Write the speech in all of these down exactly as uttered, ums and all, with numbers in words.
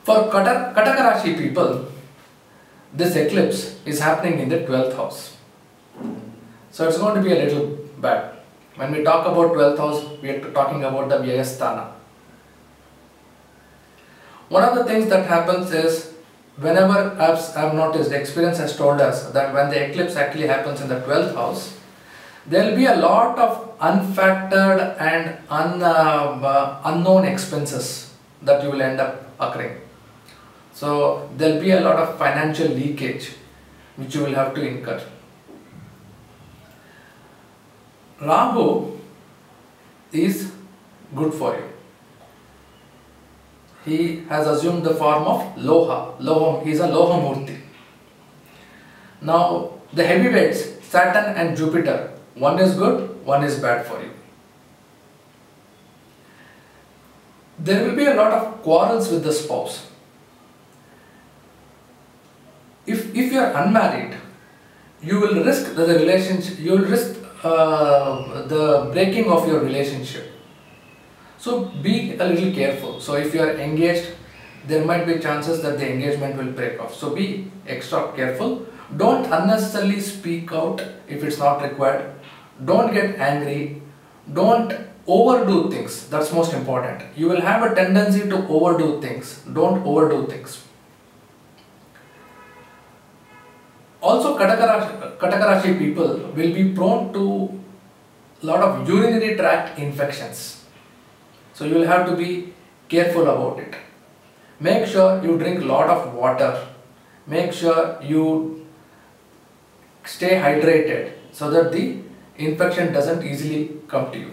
For Kata- Kataka Rashi people, this eclipse is happening in the twelfth house. So it's going to be a little bad. When we talk about twelfth house, we are talking about the Vyayasthana. One of the things that happens is, whenever I've, I've noticed, experience has told us that when the eclipse actually happens in the twelfth house, there will be a lot of unfactored and un, uh, uh, unknown expenses that you will end up occurring. So there will be a lot of financial leakage which you will have to incur. Rahu is good for you. He has assumed the form of Loha. Loha, he is a Loha Murti. Now the heavyweights, Saturn and Jupiter, one is good, one is bad for you. There will be a lot of quarrels with the spouse. If, if you are unmarried, you will risk the relationship, you will risk uh, the breaking of your relationship. So be a little careful. So if you are engaged, there might be chances that the engagement will break off. So be extra careful. Don't unnecessarily speak out if it's not required. Don't get angry. Don't overdo things. That's most important. You will have a tendency to overdo things. Don't overdo things. Also, Kataka Rashi, Kataka Rashi people will be prone to a lot of urinary tract infections. So you will have to be careful about it. Make sure you drink a lot of water. Make sure you stay hydrated so that the infection doesn't easily come to you.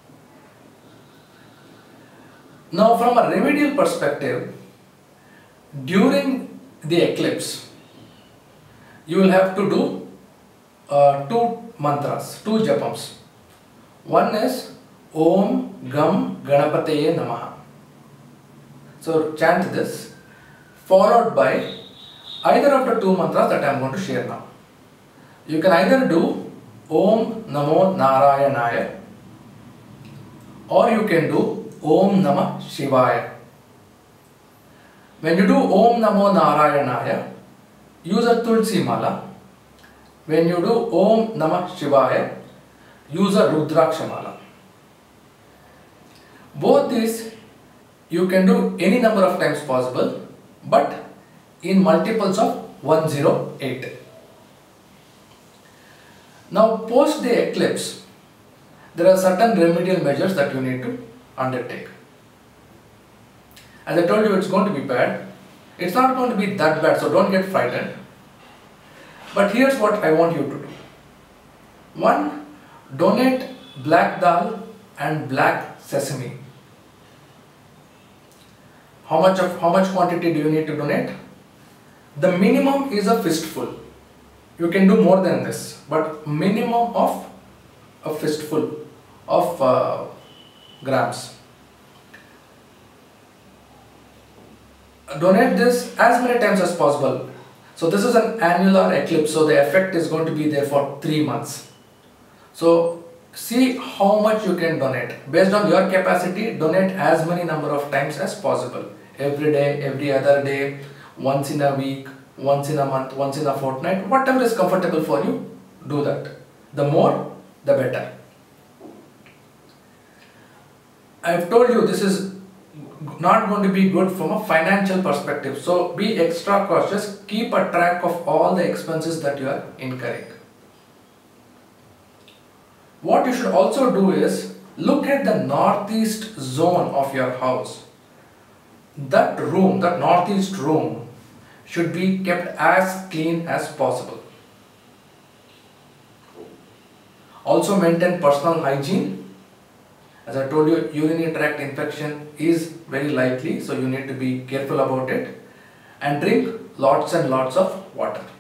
Now from a remedial perspective, during the eclipse, you will have to do uh, two mantras, two japams. One is Om Gam Ganapataye Namaha. So chant this, followed by either of the two mantras that I am going to share now. You can either do Om Namo Narayanaya, or you can do Om Namah Shivaya. When you do Om Namo Narayanaya, use a Tulsi Mala. When you do Om Namah Shivaya, use a Rudraksha Mala. Both these you can do any number of times possible, but in multiples of one hundred eight. Now post the eclipse, there are certain remedial measures that you need to undertake. As I told you, it's going to be bad. It's not going to be that bad, so don't get frightened. But here's what I want you to do. One, donate black dal and black sesame. How much of how much quantity do you need to donate? The minimum is a fistful. You can do more than this, but minimum of a fistful of uh, grams. Donate this as many times as possible. So this is an annular eclipse, so the effect is going to be there for three months. So see how much you can donate. Based on your capacity, donate as many number of times as possible. Every day, every other day, once in a week, once in a month, once in a fortnight, whatever is comfortable for you, do that. The more, the better. I've told you this is not going to be good from a financial perspective. So be extra cautious. Keep a track of all the expenses that you are incurring. What you should also do is look at the northeast zone of your house. That room, that northeast room should be kept as clean as possible. Also maintain personal hygiene. As I told you, urinary tract infection is very likely, so you need to be careful about it. And drink lots and lots of water.